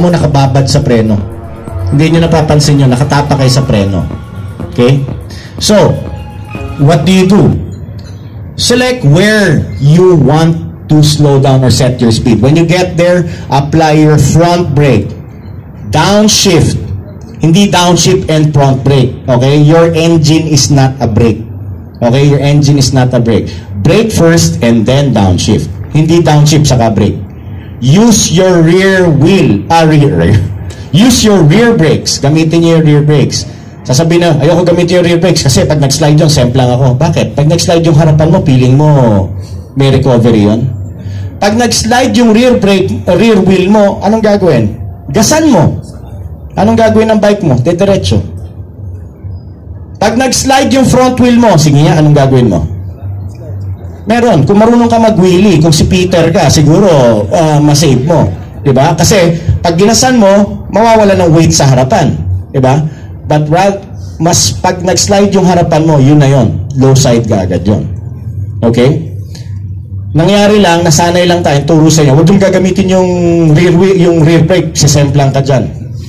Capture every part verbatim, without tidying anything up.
mo nakababad sa preno. Hindi nyo napapansin nyo, nakatapa kayo sa preno. Okay? So, what do you do? Select where you want to slow down or set your speed. When you get there, apply your front brake. Downshift. Hindi downshift and front brake. Okay? Your engine is not a brake. Okay? Your engine is not a brake. Brake first and then downshift. Hindi downshift saka brake. Use your rear wheel. Ah, rear, rear. Use your rear brakes. Gamitin niyo yung rear brakes. Sasabihin na, ayoko gamitin yung rear brakes kasi pag nag-slide yung, semplang ako. Bakit? Pag nag-slide yung harapan mo, feeling mo may recovery yun. Pag nag-slide yung rear brake, rear wheel mo, anong gagawin? Gasan mo. Anong gagawin ng bike mo? Diretso. Pag nag-slide yung front wheel mo, sige nga, anong gagawin mo? Meron. Kung marunong ka mag-wheelie, kung si Peter ka, siguro uh, masave mo. Diba? Kasi pag ginasan mo, mawawala ng weight sa harapan. Diba? But right, mas pag nag-slide yung harapan mo, yun na yun. Low side ka agad yun. Okay? Nangyari lang, nasanay lang tayo, turo sa inyo, huwag yung gagamitin yung rear, yung rear brake, sisemplang ka dyan.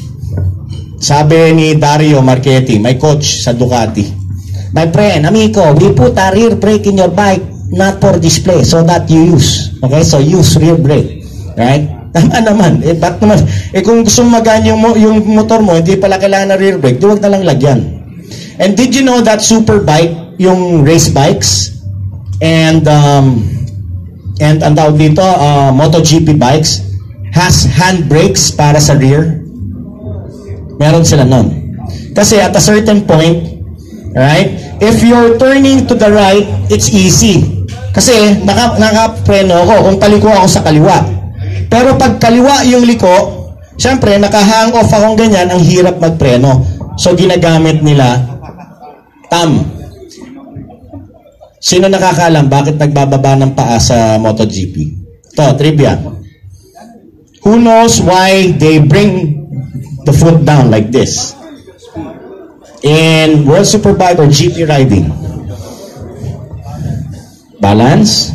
Sabi ni Dario Marchetti, my coach sa Ducati, my friend, amico, we put a rear brake in your bike, not for display, so that you use. Okay? So use rear brake. Right? Tama naman. Eh, ba't naman? Eh, kung gusto magaan yung, yung motor mo, hindi pala kailangan ng rear brake, di wag na lang lagyan. And did you know that Superbike, yung race bikes, and, um, and ang tawag dito, uh, MotoGP bikes, has handbrakes para sa rear? Meron sila nun. Kasi at a certain point, right, if you're turning to the right, it's easy. Kasi naka, nakapreno ako kung paliko ako sa kaliwa. Pero pag kaliwa yung liko, syempre, naka-hang off akong ganyan, ang hirap magpreno. So, ginagamit nila thumb. Sino nakakalam bakit nagbababa ng paa sa MotoGP? Ito, trivia. Who knows why they bring the foot down like this? In World Superbike or G P riding? Balance?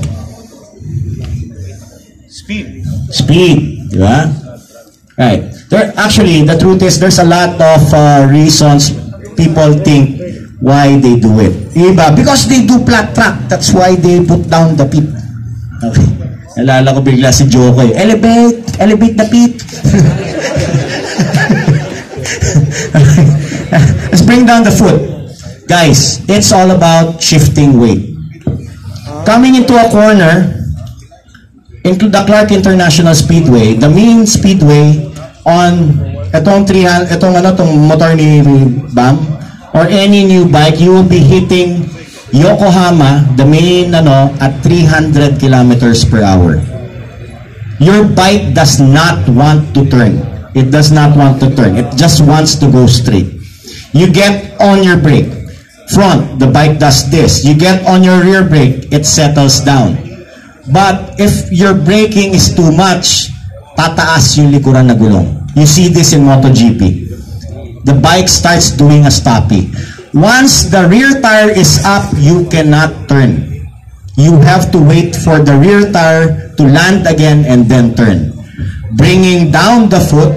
Speed. Speed, di ba? Right. There, actually, the truth is, there's a lot of uh, reasons people think why they do it. Iba, because they do flat track. That's why they put down the feet. Okay. Nalala ko bigla si Joko eh. Elevate, elevate the feet. Let's bring down the foot. Guys, it's all about shifting weight. Coming into a corner, into the Clark International Speedway, the main speedway on itong three hundred, itong ano, itong motor ni Bam, or any new bike, you will be hitting Yokohama, the main ano, at three hundred kilometers per hour. Your bike does not want to turn. It does not want to turn. It just wants to go straight. You get on your brake. Front, the bike does this. You get on your rear brake, it settles down. But if your braking is too much, tataas yung likuran na gulong. You see this in MotoGP. The bike starts doing a stoppie. Once the rear tire is up, you cannot turn. You have to wait for the rear tire to land again and then turn. Bringing down the foot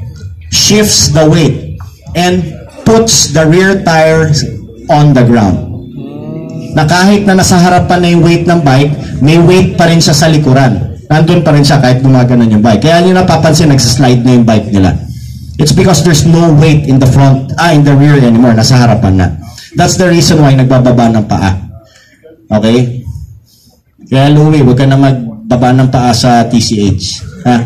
shifts the weight and puts the rear tire on the ground. Na kahit na nasa harapan na yung weight ng bike, may weight pa rin siya sa likuran. Nandun pa rin siya kahit gumaganon yung bike. Kaya nyo napapansin, nagsaslide na yung bike nila. It's because there's no weight in the front, ah, in the rear anymore. Nasa harapan na. That's the reason why nagbababa ng paa. Okay? Kaya Louie, huwag ka na magbaba ng paa sa T C H. Ha?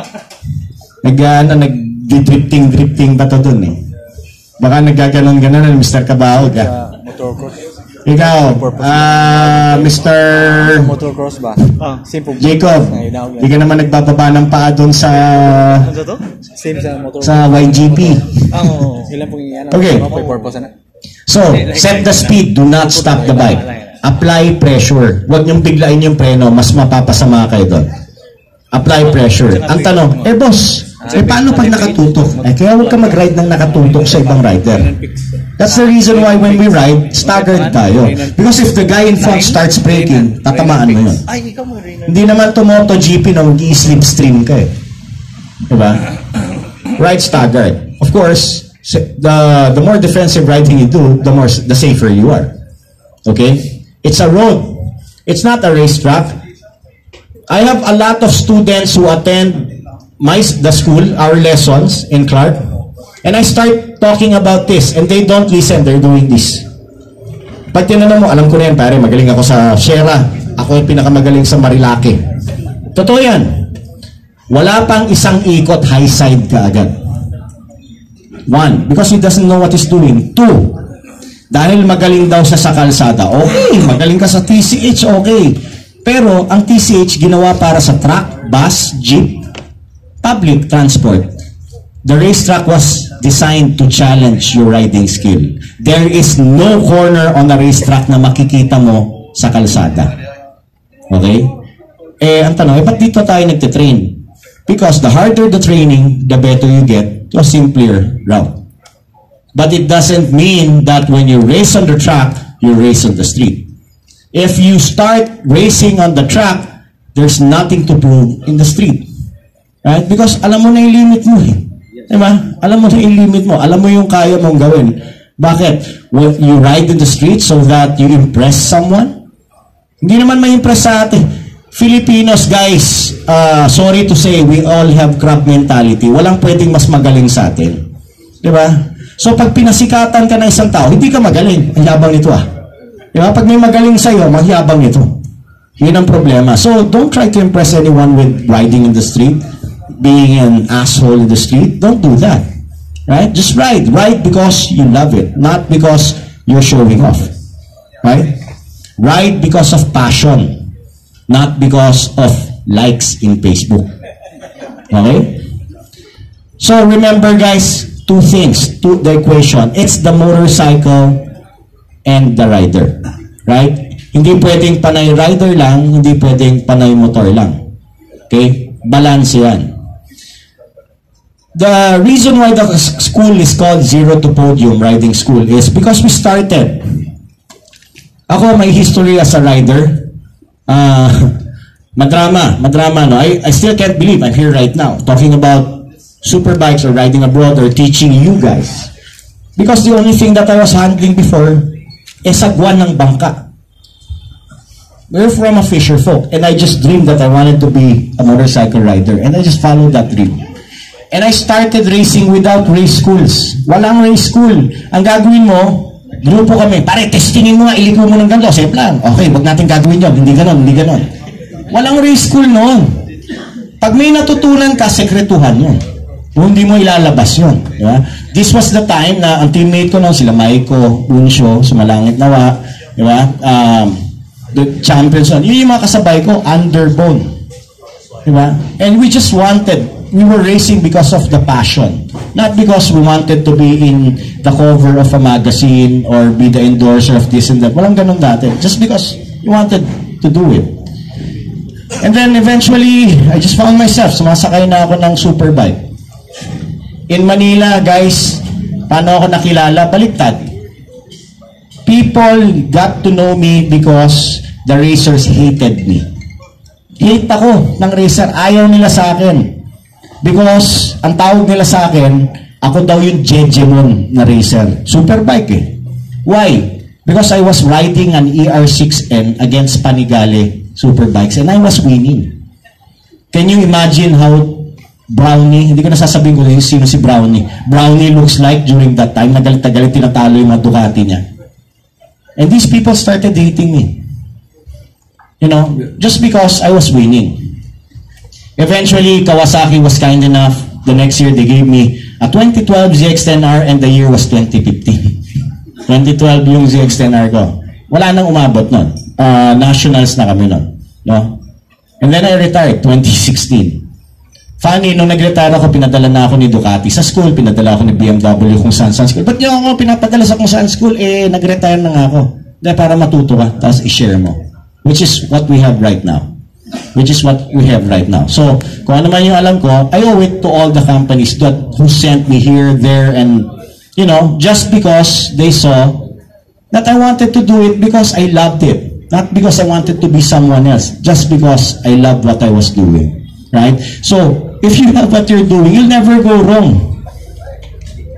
Nag, ano, nag-drifting-drifting ba ito dun eh? Baka nagaganon-ganon, Mister Kabahog, ha? Motocross. Ikaw, ah, uh, Mister Motocross ba? Ah, simple. Jacob, hindi ka naman nagbababa ng paa doon sa ano to? Same sa motocross. Sa Y G P. Ah, oo. Ilan pong ano? Okay. Purpose na. So, set the speed. Do not stop the bike. Apply pressure. Huwag niyong biglain yung preno. Mas mapapasama kayo doon. Apply pressure. Ang tanong, eh boss, eh paano pag nakatutok? Eh kaya huwag ka mag-ride ng nakatutok sa ibang rider. That's the reason why when we ride, staggered tayo. Because if the guy in front starts braking, tatamaan mo yun. Hindi naman to MotoGP na mag-i-slipstream ka eh. Diba? ride staggered. Of course, the, the more defensive riding you do, the more, the safer you are. Okay? It's a road. It's not a racetrack. I have a lot of students who attend my, the school, our lessons in Clark, and I start talking about this, and they don't listen, they're doing this. Pag tinanong mo, alam ko na yan, pare, magaling ako sa Sierra, ako yung pinakamagaling sa Marilake. Totoo yan. Wala pang isang ikot, high side ka agad. One, because he doesn't know what he's doing. Two, dahil magaling daw siya sa kalsada. Okay, magaling ka sa T C H, okay. Pero ang T C H ginawa para sa truck, bus, jeep, public transport. The racetrack was designed to challenge your riding skill. There is no corner on the racetrack na makikita mo sa kalsada. Okay? Eh, ang tanong, eh, ba't dito tayo nagtitrain? Because the harder the training, the better you get to a simpler route. But it doesn't mean that when you race on the track, you race on the street. If you start racing on the track, there's nothing to prove in the street. Right? Because alam mo na yung limit mo eh. Diba? Alam mo na yung limit mo. Alam mo yung kaya mong gawin. Bakit? Well, you ride in the street so that you impress someone? Hindi naman ma-impress sa atin. Filipinos, guys, uh, sorry to say, we all have crab mentality. Walang pwedeng mas magaling sa atin. Diba? So, pag pinasikatan ka ng isang tao, hindi ka magaling. Ang yabang nito ah. Diba? Pag may magaling sa'yo, magyabang nito. Yun ang problema. So, don't try to impress anyone with riding in the street. Being an asshole in the street, don't do that. Right? Just ride. Ride because you love it, not because you're showing off. Right? Ride because of passion, not because of likes in Facebook. Okay? So remember guys, two things to the equation. It's the motorcycle and the rider. Right? Hindi pwedeng panay rider lang, hindi pwedeng panay motor lang. Okay? Balance yan. The reason why the school is called Zero to Podium Riding School is because we started. Ako, may history as a rider. Uh, madrama, madrama, no? I, I still can't believe I'm here right now talking about superbikes or riding abroad or teaching you guys. Because the only thing that I was handling before is sagwan ng bangka. We're from a fisher folk, and I just dreamed that I wanted to be a motorcycle rider, and I just followed that dream. And I started racing without race schools. Walang race school. Ang gagawin mo, grupo kami, pare, testingin mo nga, iliko mo ng ganito, simple lang. Okay, wag natin gagawin yun, hindi ganon, hindi ganon. Walang race school noon. Pag may natutunan ka, sekretuhan yun. Kung hindi mo ilalabas yun. Diba? This was the time na ang teammate ko noon, sila Maiko, Unsyo, Sumalangit Nawa, diba? Um, the champions on. Yun yung mga kasabay ko, underbone. Diba? And we just wanted, we were racing because of the passion. Not because we wanted to be in the cover of a magazine or be the endorser of this and that. Walang ganun dati. Just because we wanted to do it. And then eventually, I just found myself, sumasakay na ako ng superbike. In Manila, guys, paano ako nakilala? Baliktad. People got to know me because the racers hated me. Hate ako ng racer. Ayaw nila sa akin. Because ang tawag nila sa akin, ako daw yung Jejemon na racer. Superbike eh. Why? Because I was riding an E R six N against Panigale superbikes and I was winning. Can you imagine how Brownie, hindi ko nasasabihin ko yung sino si Brownie. Brownie looks like during that time, nagalit na galit, tinatalo yung mga Ducati niya. And these people started hating me. You know, just because I was winning. Eventually, Kawasaki was kind enough. The next year, they gave me a twenty twelve Z X ten R and the year was twenty fifteen. twenty twelve yung Z X ten R ko. Wala nang umabot nun. Uh, nationals na kami nun. No? And then I retired, twenty sixteen. Funny, nung nag-retire ako, pinadala na ako ni Ducati sa school, pinadala ako ni B M W kung saan saan school. Ba't niyo ako pinapadala sa kung saan school? Eh, nag-retire na nga ako. Dahil para matuto ka, tapos i-share mo. Which is what we have right now. Which is what we have right now. So, kung ano man yung alam ko, I owe it to all the companies that who sent me here, there, and, you know, just because they saw that I wanted to do it because I loved it. Not because I wanted to be someone else. Just because I loved what I was doing. Right? So, if you love what you're doing, you'll never go wrong.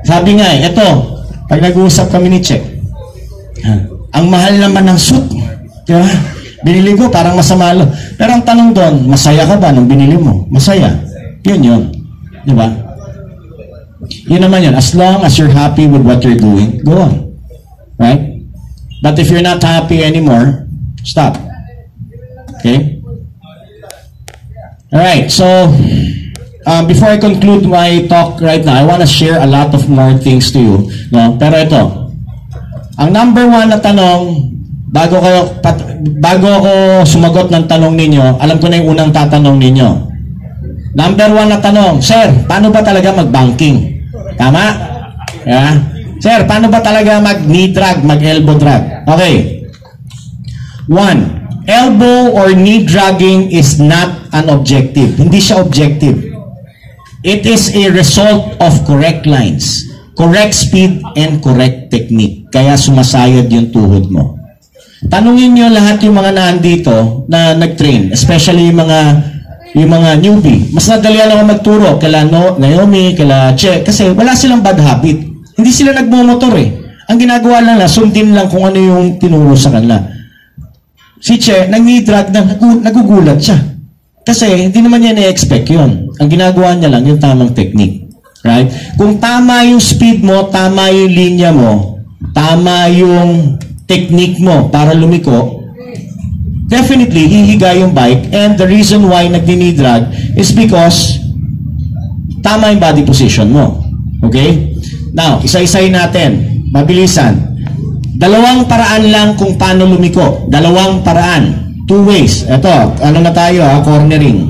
Sabi nga eh, eto, pag nag-uusap kami ni Che, ang mahal naman ng suit. Di ba? Binili ko, parang masama lo. Pero ang tanong doon, masaya ka ba nung binili mo? Masaya. Yun yun. Di ba? Yun naman yun. As long as you're happy with what you're doing, go on. Right? But if you're not happy anymore, stop. Okay? Alright, so, um, before I conclude my talk right now, I want to share a lot of more things to you. No? Pero ito, ang number one na tanong, bago kayo, pat, bago ako sumagot ng tanong ninyo, alam ko na yung unang tatanong ninyo. Number one na tanong, Sir, paano ba talaga mag-banking? Tama? Yeah. Sir, paano ba talaga mag-knee drag, mag-elbow drag? Okay. One, elbow or knee dragging is not an objective. Hindi siya objective. It is a result of correct lines, correct speed, and correct technique. Kaya sumasayad yung tuhod mo. Tanungin nyo lahat yung mga nandito na nag-train, especially yung mga yung mga newbie. Mas nadalian ako magturo kila no, Naomi, kila Che, kasi wala silang bad habit. Hindi sila nagmumotor eh. Ang ginagawa lang na, sundin lang kung ano yung tinuro sa kanila. Si Che, nag-drag na, nagugulat siya. Kasi hindi naman niya na-expect yun. Ang ginagawa niya lang yung tamang technique. Right? Kung tama yung speed mo, tama yung linya mo, tama yung technique mo para lumiko, definitely, hihiga yung bike. And the reason why nag-knee drag is because tama yung body position mo. Okay? Now, isa-isayin natin. Mabilisan. Dalawang paraan lang kung paano lumiko. Dalawang paraan. Two ways. Ito, ano na tayo ha? Cornering.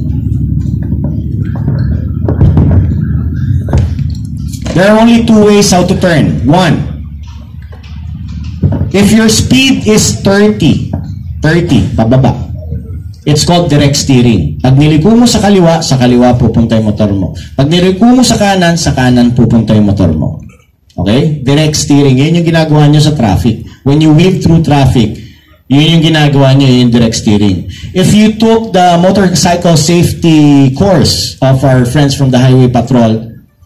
There are only two ways how to turn. One, if your speed is thirty, thirty, pababa, it's called direct steering. Pag niliko mo sa kaliwa, sa kaliwa pupunta yung motor mo. Pag niliko mo sa kanan, sa kanan pupunta yung motor mo. Okay? Direct steering. Yun yung ginagawa nyo sa traffic. When you weave through traffic, yun yung ginagawa nyo, yung direct steering. If you took the motorcycle safety course of our friends from the Highway Patrol,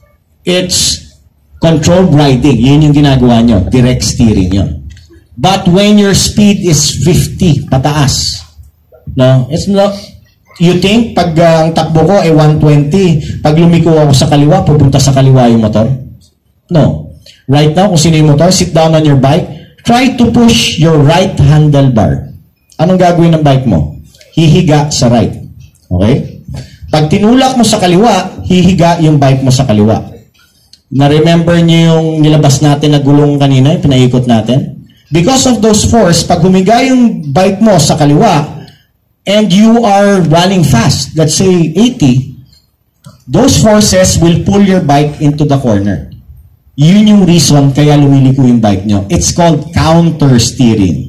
it's controlled riding. Yun yung ginagawa nyo. Direct steering yun. But when your speed is fifty, pataas, no? It's not, you think, pag uh, ang takbo ko ay one twenty, pag lumiko ako sa kaliwa, pupunta sa kaliwa yung motor? No. Right now, kung sino yung motor, sit down on your bike, try to push your right handlebar. Anong gagawin ng bike mo? Hihiga sa right. Okay? Pag tinulak mo sa kaliwa, hihiga yung bike mo sa kaliwa. Na-remember niyo yung nilabas natin na gulong kanina, yung pinaikot natin? Because of those force, pag humiga yung bike mo sa kaliwa, and you are running fast, let's say eighty, those forces will pull your bike into the corner. Yun yung reason kaya lumiliko yung bike nyo. It's called counter steering.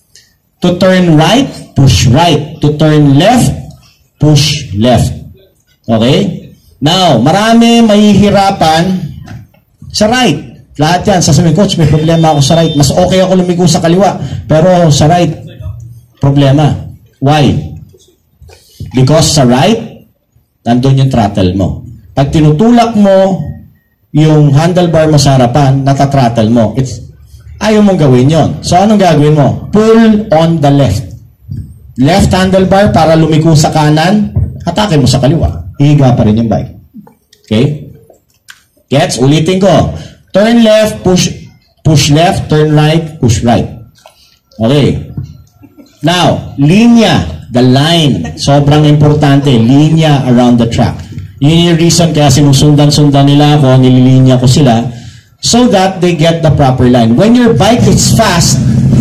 To turn right, push right. To turn left, push left. Okay? Now, marami mahihirapan sa right. Lahat yan, sasabihin, Coach, may problema ako sa right. Mas okay ako lumiko sa kaliwa. Pero sa right, problema. Why? Because sa right, nandun yung throttle mo. Pag tinutulak mo yung handlebar mo sa harapan, nata-throttle mo. It's, ayaw mong gawin yon. So, anong gagawin mo? Pull on the left. Left handlebar para lumiko sa kanan, atake mo sa kaliwa. Hihiga pa rin yung bike. Okay? Gets? Ulitin ko. Turn left, push push left, turn right, push right. Okay. Now, linya, the line. Sobrang importante. Linya around the track. Yun yung reason kaya sinusundan-sundan nila ako, nililinya ko sila, so that they get the proper line. When your bike is fast,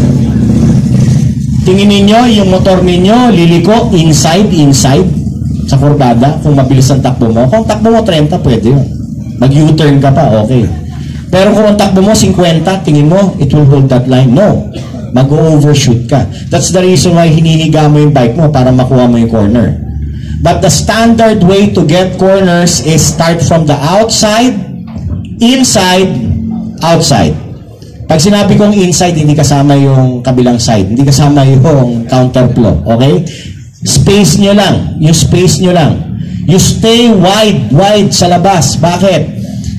tingin ninyo, yung motor ninyo, liliko, inside, inside, sa kurbada, kung mabilis ang takbo mo. Kung takbo mo thirty, pwede yun. Mag-U-turn ka pa, okay. Pero kung ang takbo mo fifty, tingin mo, it will hold that line. No. Mag-overshoot ka. That's the reason why hinihiga mo yung bike mo para makuha mo yung corner. But the standard way to get corners is start from the outside, inside, outside. Pag sinabi kong inside, hindi kasama yung kabilang side. Hindi kasama yung counterflow. Okay? Space nyo lang. Yung space nyo lang. You stay wide, wide sa labas. Bakit?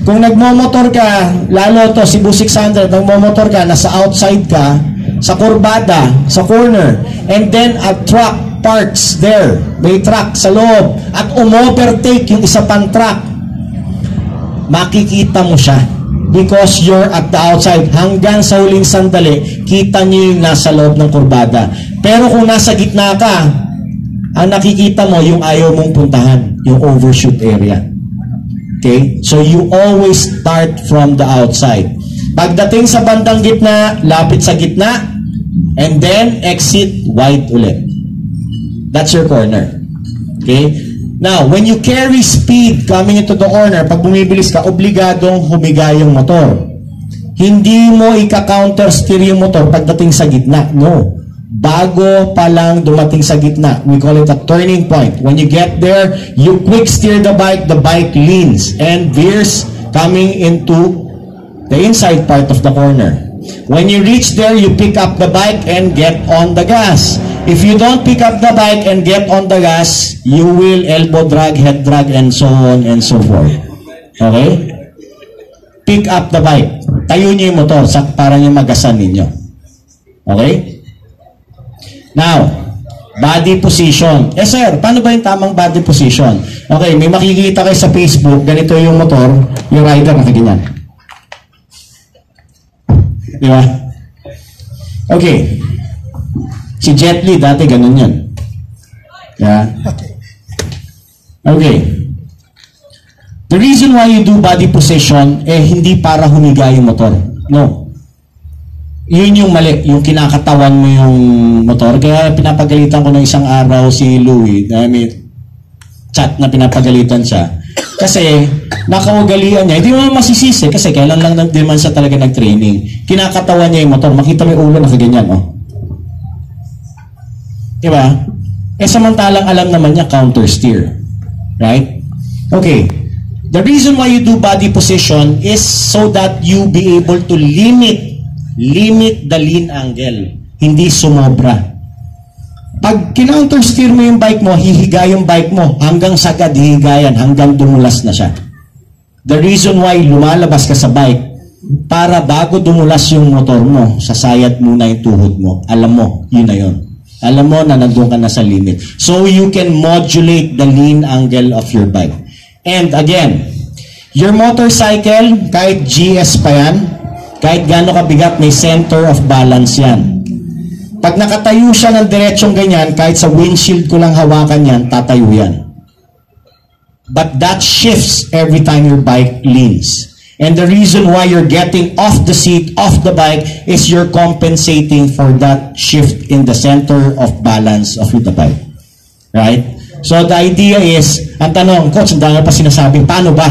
kung nagmomotor ka, lalo to, Cebu six hundred, nagmomotor ka, nasa outside ka, sa kurbada, sa corner, and then a truck parks there, may truck sa loob, at umovertake yung isa pang truck, makikita mo siya. Because you're at the outside, hanggang sa huling sandali, kita nyo yung nasa loob ng kurbada. Pero kung nasa gitna ka, ang nakikita mo yung ayaw mong puntahan, yung overshoot area. Okay? So you always start from the outside. Pagdating sa bandang gitna, lapit sa gitna, and then exit wide ulit. That's your corner. Okay? Now, when you carry speed coming into the corner, pag bumibilis ka, obligadong humiga yung motor. Hindi mo ika-counter steer yung motor pagdating sa gitna. No. Bago pa lang dumating sa gitna, we call it a turning point. When you get there, you quick steer the bike, the bike leans and veers coming into the inside part of the corner. When you reach there, you pick up the bike and get on the gas. If you don't pick up the bike and get on the gas, you will elbow drag, head drag, and so on and so forth. Okay? Pick up the bike. Tayo niyo yung motor para niyo magasan ninyo. Okay? Now, body position. Eh sir, paano ba yung tamang body position? Okay, may makikita kayo sa Facebook, ganito yung motor, yung rider nakaganyan. Di ba? Okay. Si Jet Li, dati ganun yan. Yeah. Okay. The reason why you do body position, eh, hindi para humiga yung motor. No. Yun yung mali, yung kinakatawan mo yung motor. Kaya pinapagalitan ko ng isang araw si Louie, na may chat na pinapagalitan siya. Kasi, nakaugalian niya, hindi mo masisisi kasi kailan lang din man siya talaga nag-training. Kinakatawan niya yung motor. Makita mo yung ulo, nakaganyan, oh. Diba? Eh, samantalang alam naman niya counter steer. Right? Okay. The reason why you do body position is so that you be able to limit limit the lean angle. Hindi sumobra. Pag kinounter steer mo yung bike mo, hihiga yung bike mo hanggang sagad hihiga yan, hanggang dumulas na siya. The reason why lumalabas ka sa bike, para bago dumulas yung motor mo, sasayad muna yung tuhod mo. Alam mo, yun na yun. Alam mo na nandun ka na sa limit. So you can modulate the lean angle of your bike. And again, your motorcycle, kahit G S pa yan, kahit gaano kabigat, may center of balance yan. Pag nakatayo siya ng diretsyong ganyan, kahit sa windshield ko lang hawakan yan, tatayo yan. But that shifts every time your bike leans. And the reason why you're getting off the seat, off the bike, is you're compensating for that shift in the center of balance of the bike. Right? So the idea is, ang tanong, Coach, ang dami pa sinasabi, paano ba?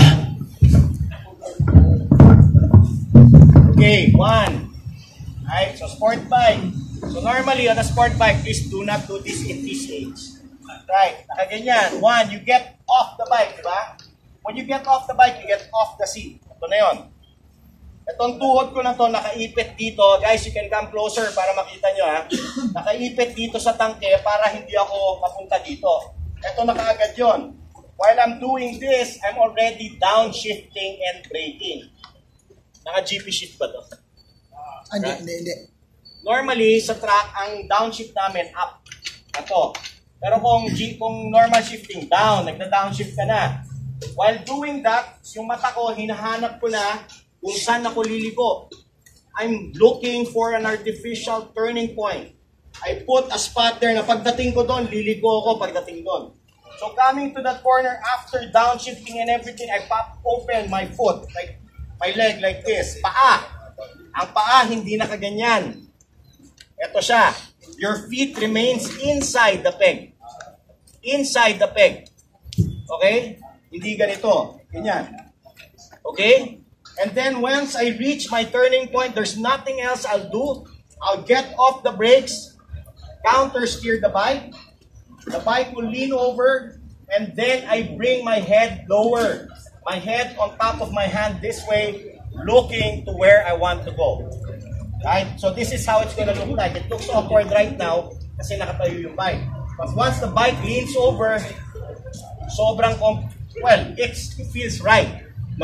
Okay, one. Right, so sport bike. So normally on a sport bike, please do not do this in this stage. Right, nakaganyan. One, you get off the bike, di ba? When you get off the bike, you get off the seat. Ito na yun. Itong tuhod ko na to, nakaipit dito. Guys, you can come closer para makita nyo ha. Nakaipit dito sa tangke para hindi ako mapunta dito. Ito nakaagad yun. While I'm doing this, I'm already downshifting and braking. Naka-G P shift ba to? Ah, hindi, hindi, hindi. Normally, sa track, ang downshift namin, up. Ito. Pero kung, G, kung normal shifting, down, nagda-downshift ka na. While doing that, yung mata ko, hinahanap ko na kung saan ako liliko. I'm looking for an artificial turning point. I put a spot there na pagdating ko doon, liliko ako pagdating doon. So coming to that corner, after downshifting and everything, I pop open my foot, like my leg like this. Paa. Ang paa, hindi nakaganyan. Ito siya. Your feet remains inside the peg. Inside the peg. Okay? Hindi ganito. Ganyan. Okay? And then once I reach my turning point, there's nothing else I'll do. I'll get off the brakes, counter steer the bike. The bike will lean over, and then I bring my head lower. My head on top of my hand this way, looking to where I want to go. Right? So this is how it's gonna look like. It looks awkward right now kasi nakatayo yung bike. But once the bike leans over, sobrang, well, it's, it feels right. No?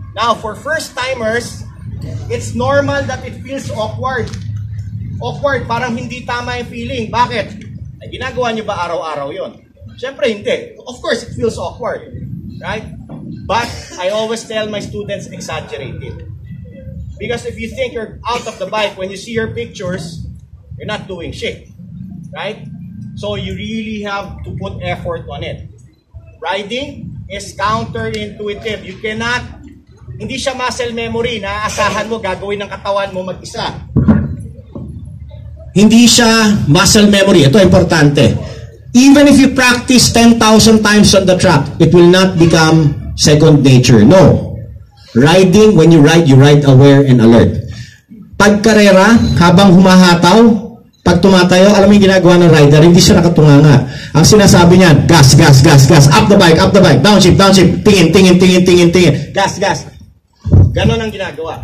Now, for first-timers, it's normal that it feels awkward. Awkward, parang hindi tama yung feeling. Bakit? Ay, ginagawa nyo ba araw-araw yon? Siyempre, hindi. Of course, it feels awkward. Right? But, I always tell my students, exaggerate it. Because if you think you're out of the bike, when you see your pictures, you're not doing shit. Right? So, you really have to put effort on it. Riding is counterintuitive. You cannot, hindi siya muscle memory na aasahan mo, gagawin ng katawan mo mag-isa. Hindi siya muscle memory. Ito importante. Even if you practice ten thousand times on the track, it will not become second nature. No. Riding, when you ride, you ride aware and alert. Pag karera, habang humahataw, pag tumatayo, alam mo yung ginagawa ng rider, hindi siya nakatunganga. Ang sinasabi niya, gas, gas, gas, gas, up the bike, up the bike, downshift, downshift, tingin, tingin, tingin, tingin, tingin, gas, gas. Ganon ang ginagawa.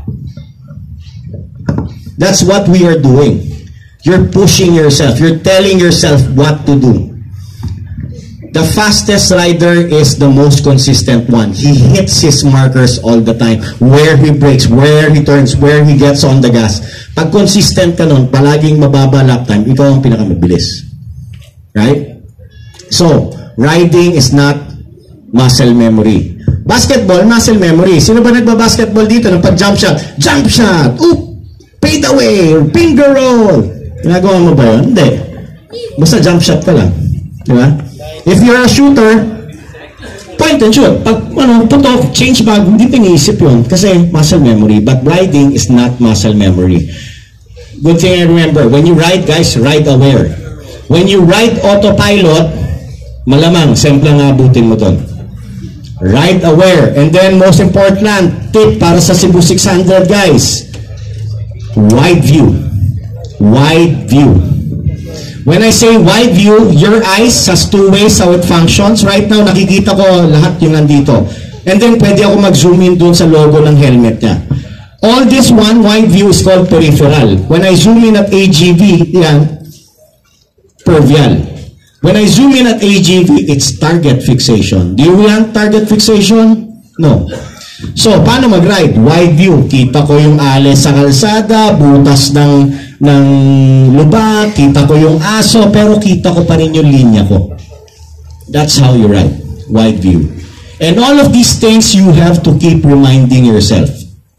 That's what we are doing. You're pushing yourself. You're telling yourself what to do. The fastest rider is the most consistent one. He hits his markers all the time. Where he brakes, where he turns, where he gets on the gas. Pag consistent ka nun, palaging mababa lap time, ikaw ang pinakamabilis. Right? So, riding is not muscle memory. Basketball, muscle memory. Sino ba nagba-basketball dito ng pag-jump shot? Jump shot! Oop! Fade away! Finger roll! Ginagawa mo ba yun? Hindi. Basta jump shot ka lang. Di ba? If you're a shooter, point and shoot. Pag, ano, putok, change bag, hindi piniisip yun. Kasi muscle memory. But riding is not muscle memory. Good thing I remember, when you ride, guys, ride aware. When you ride autopilot, malamang, semplang abutin mo doon. Ride aware. And then, most important, tip para sa Cebu six hundred, guys. Wide view. Wide view. When I say wide view, your eyes has two ways how it functions. Right now, nakikita ko lahat yung nandito. And then, pwede ako mag-zoom in dun sa logo ng helmet niya. All this one, wide view is called peripheral. When I zoom in at A G V, yan, pervial. When I zoom in at A G V, it's target fixation. Do you want target fixation? No. So, paano mag-ride? Wide view. Kita ko yung ales sa kalsada, butas ng ng lubak, kita ko yung aso, pero kita ko pa rin yung linya ko. That's how you ride. Wide view. And all of these things you have to keep reminding yourself.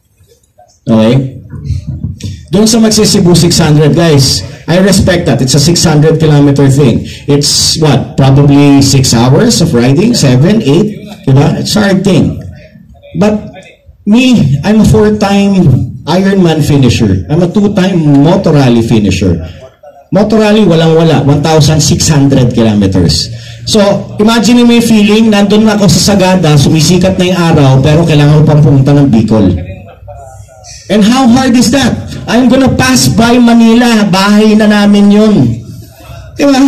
Okay? Doon sa magsisibu six hundred, guys, I respect that. It's a six hundred kilometer thing. It's, what, probably six hours of riding? seven, eight? Diba? It's a hard thing. But me, I'm a four-time Ironman finisher. I'm a two-time motor rally finisher. Motor rally, walang-wala. one thousand six hundred kilometers. So, imagine mo yung feeling, nandun na ako sa Sagada, sumisikat na yung araw, pero kailangan ko pang pumunta ng Bicol. And how hard is that? I'm gonna pass by Manila. Bahay na namin yun. Diba?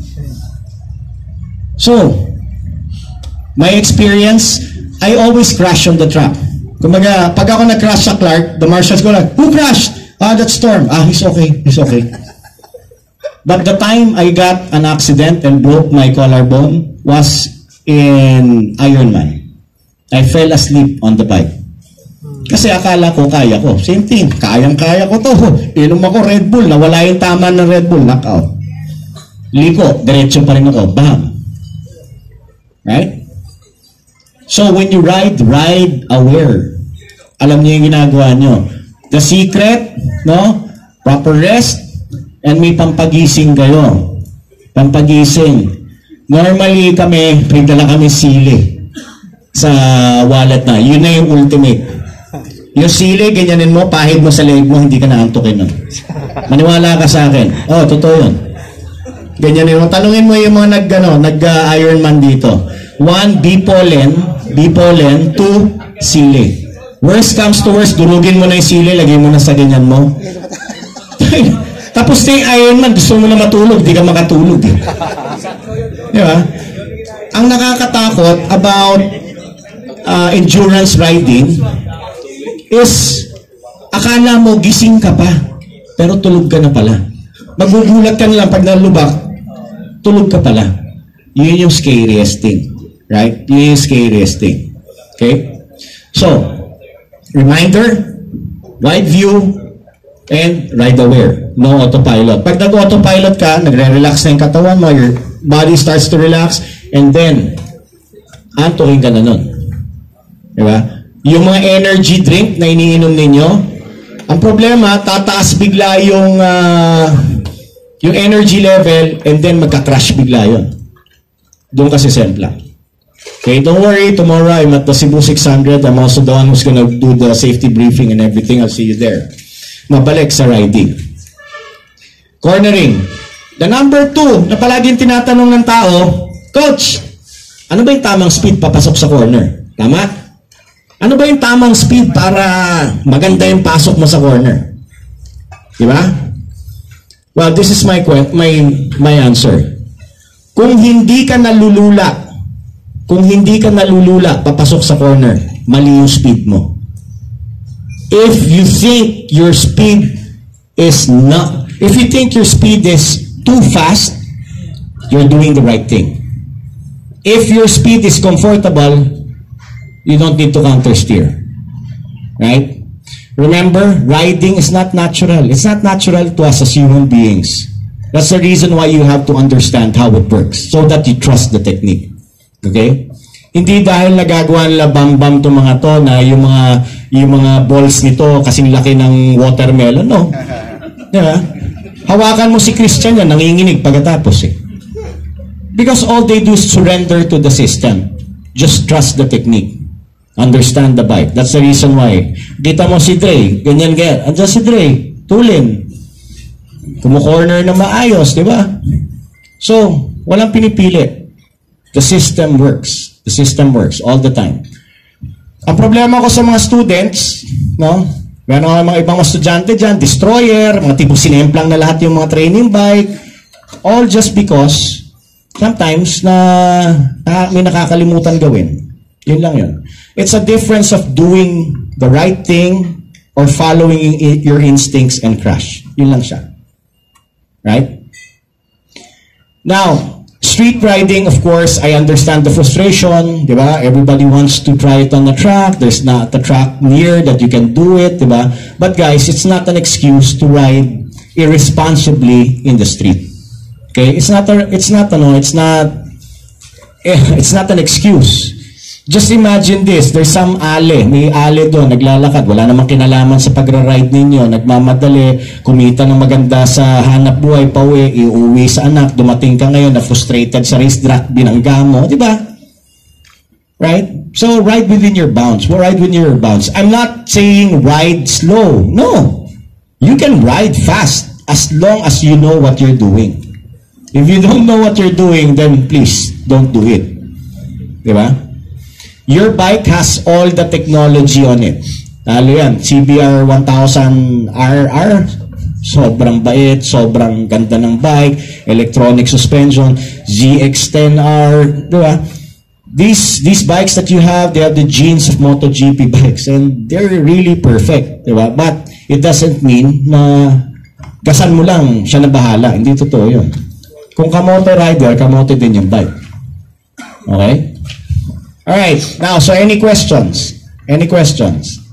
So, my experience, I always crash on the track. Kumbaga, pag ako nag-crash sa Clark, the marshals go like, who crashed? Ah, that's Storm. Ah, he's okay. He's okay. But the time I got an accident and broke my collarbone was in Ironman. I fell asleep on the bike. Kasi akala ko, kaya ko. Same thing. Kayang-kaya ko to. Inom ako Red Bull. Nawala yung tama ng Red Bull. Knockout. Liko. Diretso pa rin ako. Bam. Right? So, when you ride, ride aware. Alam niyo yung ginagawa niyo. The secret, no? Proper rest, and may pampagising kayo. Pampagising. Normally kami, may dala kami sili sa wallet na. Yun na yung ultimate. Yung sili, ganyanin mo, pahid mo sa leg mo, hindi ka naantukin nun. Maniwala ka sa akin. Oh, totoo yun. Ganyanin mo. Talungin mo yung mga nag, ano, nag-Ironman dito. One, B-pollen. B-pollen. Two, sili. Worst comes to worst, durugin mo na yung sili, lagay mo na sa ganyan mo. Tapos na yung Ironman, gusto mo na matulog, di ka makatulog. Di ba? Ang nakakatakot about uh, endurance riding is akala mo gising ka pa, pero tulog ka na pala. Magugulat ka na lang pag nalubak, tulog ka pala. Yun yung scariest thing. Right? Yun yung scariest thing. Okay? So, reminder, wide view, and ride aware. No autopilot. Pag nag-autopilot ka, nagre-relax na yung katawan mo, your body starts to relax, and then, antukin ka na nun. Diba? Yung mga energy drink na iniinom ninyo, ang problema, tataas bigla yung, uh, yung energy level, and then magka-crash bigla yun. Doon kasi sempla. Okay, don't worry, tomorrow I'm at the Cebu six hundred. I'm also the one who's gonna do the safety briefing and everything. I'll see you there. Mabalik sa riding. Cornering. The number two, na palaging tinatanong ng tao, Coach, ano ba yung tamang speed papasok sa corner? Tama? Ano ba yung tamang speed para maganda yung pasok mo sa corner? Diba? Well, this is my my my answer. Kung hindi ka nalulula, kung hindi ka nalulula papasok sa corner, mali yung speed mo. If you think your speed is not, if you think your speed is too fast, you're doing the right thing. If your speed is comfortable, you don't need to counter steer. Right? Remember, riding is not natural. It's not natural to us as human beings. That's the reason why you have to understand how it works, so that you trust the technique. Okay? Hindi dahil nagagawa nila bam-bam itong mga to na yung mga, yung mga balls nito kasing laki ng watermelon. No. Diba? Hawakan mo si Christian yan, nanginginig pagkatapos eh. Because all they do is surrender to the system. Just trust the technique. Understand the bike. That's the reason why. Kita mo si Drei, ganyan ganyan. Andiyan si Drei, tulin. Kumu-corner na maayos, di ba? So, walang pinipili. The system works. The system works all the time. Ang problema ko sa mga students, no? Meron ako mga ibang mga estudyante dyan, destroyer, mga tipo sinemplang na lahat yung mga training bike, all just because sometimes na ah, may nakakalimutan gawin. Yun lang yun. It's a difference of doing the right thing or following your instincts and crash. Yun lang siya. Right? Now, street riding, of course, I understand the frustration, di ba? Everybody wants to try it on the track. There's not a track near that you can do it, di ba? But guys, it's not an excuse to ride irresponsibly in the street. Okay? It's not a, it's not ano, it's not it's not an excuse. Just imagine this, there's some ale, may ale doon, naglalakad, wala namang kinalaman sa pagra-ride ninyo, nagmamadali, kumita ng maganda sa hanap buhay, pauwi, iuwi sa anak, dumating ka ngayon na frustrated sa racetrack, binangga mo, di ba? Right? So, ride within your bounds. Well, ride within your bounds. I'm not saying ride slow. No. You can ride fast as long as you know what you're doing. If you don't know what you're doing, then please, don't do it. Di ba? Your bike has all the technology on it. Lalo yan, C B R one thousand R R, sobrang bait, sobrang ganda ng bike, electronic suspension, Z X ten R, di ba? These, these bikes that you have, they have the genes of MotoGP bikes, and they're really perfect, di ba? But it doesn't mean na gasan mo lang, siya na bahala. Hindi totoo yun. Kung kamoto rider, kamoto din yung bike. Okay? Alright, now, so any questions? Any questions?